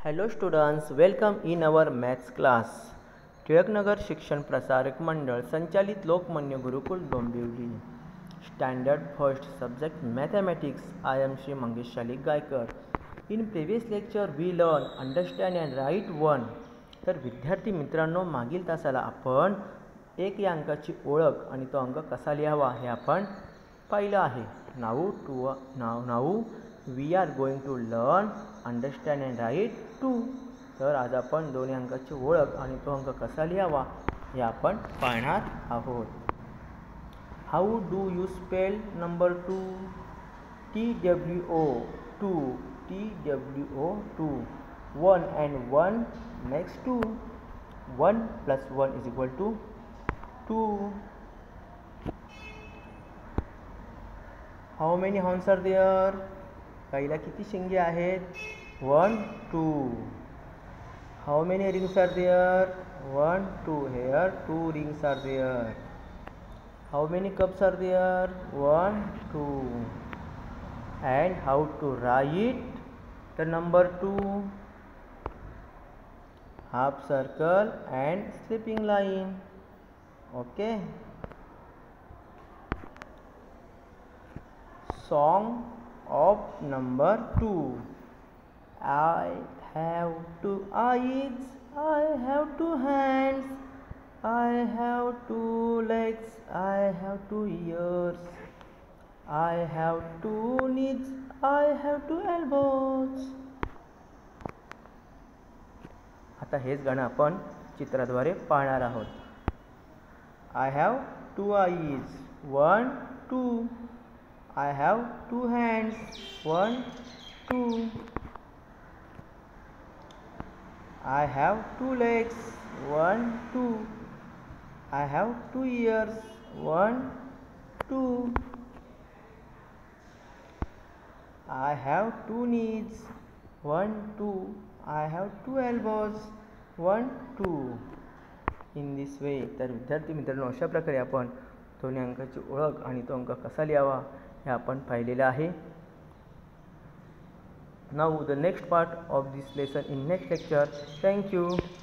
Hello students, welcome in our maths class. Tilaknagar शिक्षण प्रसारक मंडळ संचालित Lokmanya Gurukul Dombivli. Standard first subject mathematics. I am Shri Mangesh Shalik Gaikar. In previous lecture we learn understand and write one. तर विद्यार्थी मित्रांनो, मागील तासाला आपण एक या अंकाची ओळख आणि तो अंक कसा लिहावा हे आपण पाहिलं आहे. Now we are going to learn understand and write 2. तर आज आपण दोन्ही अंकाची ओळख आणि तो अंक कसा लिहावा हे आपण पाहणार आहोत. How do you spell number 2? TWO 2. 1 and 1 makes 2. 1 plus 1 is equal to 2. How many horns are there? गाईला किती शिंगे आहेत? 1 2. How many rings are there? 1 2. Here 2 rings are there. How many cups are there? 1 2. And how to write the number 2? Half circle and slipping line. Okay. Song of number 2. I have 2 eyes, I have 2 hands, I have 2 legs, I have 2 ears, I have 2 knees, I have 2 elbows. आता हेच गाणं आपण चित्राद्वारे पाहणार आहोत. I have 2 eyes, 1 2. I have 2 hands, 1 2. I have 2 legs, 1 2. I have 2 ears, 1 2. I have 2 knees, 1 2. I have 2 elbows, 1 2. In this way. तर विद्यार्थी मित्रांनो, अशा प्रकारे आपण दोन्ही अंकाची ओळख आणि तो अंक कसा लिहावा हे आपण पाहिलेले आहे. Now the next part of this lesson in next lecture. Thank you.